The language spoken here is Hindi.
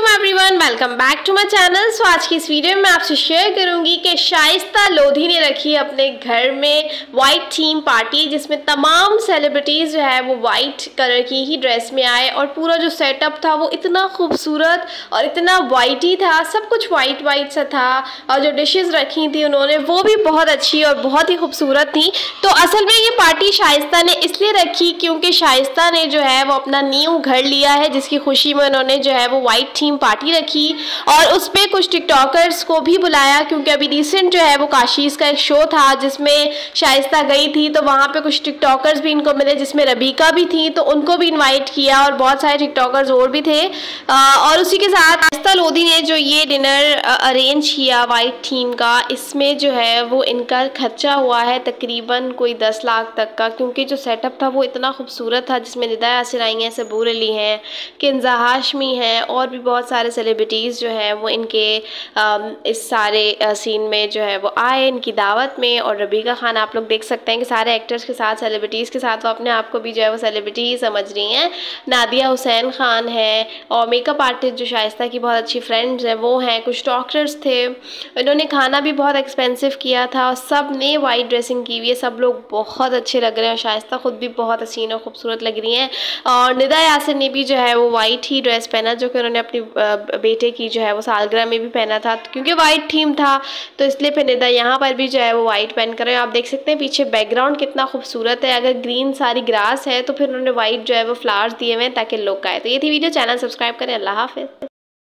Everyone, welcome back to my channel. So आज की इस वीडियो में मैं आपसे शेयर करूंगी कि शाइस्ता लोधी ने रखी अपने घर में वाइट थीम पार्टी, जिसमें तमाम सेलिब्रिटीज़ जो है वो वाइट कलर की ही ड्रेस में आए और पूरा जो सेटअप था वो इतना खूबसूरत और इतना वाइट ही था। सब कुछ वाइट वाइट सा था और जो डिशेस रखी थी उन्होंने वो भी बहुत अच्छी और बहुत ही खूबसूरत थी। तो असल में ये पार्टी शाइस्ता ने इसलिए रखी क्योंकि शाइस्ता ने जो है वो अपना न्यू घर लिया है, जिसकी खुशी में उन्होंने जो है वो वाइट थीम पार्टी रखी और उस पर कुछ टिकटॉकर्स को भी बुलाया, क्योंकि अभी रिसेंट जो है वो काशीज़ का एक शो था जिसमें शाइस्ता गई थी, तो वहाँ पे कुछ टिकटॉकर्स भी इनको मिले जिसमें रबीका भी थी, तो उनको भी इनवाइट किया और बहुत सारे टिकटॉकर्स और भी थे। और उसी के साथ शाइस्ता लोधी ने जो ये डिनर अरेंज किया वाइट थीम का, इसमें जो है वो इनका खर्चा हुआ है तकरीबन कोई 10 लाख तक का, क्योंकि जो सेटअप था वो इतना खूबसूरत था, जिसमें निदा यासिर आई हैं, सबूर अली हैं, किंजा हाशमी हैं और भी बहुत सारे सेलिब्रिटीज़ जो हैं वो इनके इस सारे सीन में जो है वो आए इनकी दावत में। और रबीका खान आप लोग देख सकते हैं कि सारे एक्टर्स के साथ, सेलिब्रिटीज़ के साथ वो अपने आप को भी जो है वो सेलिब्रिटी ही समझ रही हैं। नादिया हुसैन खान है और मेकअप आर्टिस्ट जो शाइस्ता की बहुत अच्छी फ्रेंड्स हैं वो हैं, कुछ डॉक्टर्स थे। इन्होंने खाना भी बहुत एक्सपेंसिव किया था और सब ने वाइट ड्रेसिंग की हुई है, सब लोग बहुत अच्छे लग रहे हैं। शाइस्ता खुद भी बहुत हसीन और खूबसूरत लग रही हैं और निदा यासिर ने भी जो है वो वाइट ही ड्रेस पहना, जो कि उन्होंने अपनी बेटे की जो है वो सालगिरह में भी पहना था, क्योंकि वाइट थीम था तो इसलिए फिर निदा यहाँ पर भी जो है वो वाइट पहन कर आप देख सकते हैं पीछे बैकग्राउंड कितना खूबसूरत है। अगर ग्रीन सारी ग्रास है तो फिर उन्होंने वाइट जो है वो फ्लावर्स दिए हुए हैं ताकि लुक आए। तो ये थी वीडियो, चैनल सब्सक्राइब करें। अल्लाह हाफिज़।